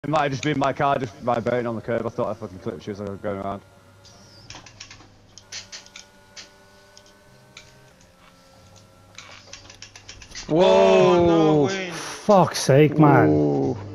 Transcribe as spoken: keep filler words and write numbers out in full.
It might have just been my car just vibrating on the curb. I thought I fucking clipped you as I was going around. Whoa! Oh, no, Wayne. Fuck's sake, man. Ooh.